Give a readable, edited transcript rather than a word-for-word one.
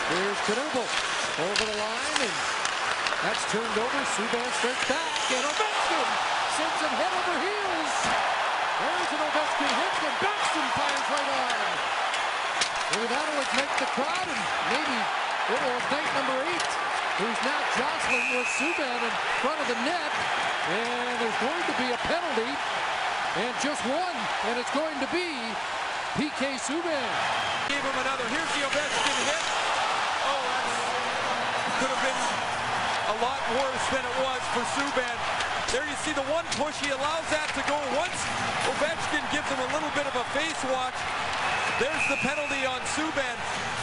Here's Knuble over the line, and that's turned over. Subban starts back, and Ovechkin sends him head over heels. There's an Ovechkin hit, and Baxton fires right on. Maybe that'll ignite the crowd, and maybe it will ignite number 8, who's now jostling with Subban in front of the net. And there's going to be a penalty, and just one, and it's going to be PK Subban. Gave him another. Here's the Ovechkin hit. Oh, that could have been a lot worse than it was for Subban. There you see the one push. He allows that to go. Once Ovechkin gives him a little bit of a face watch, there's the penalty on Subban.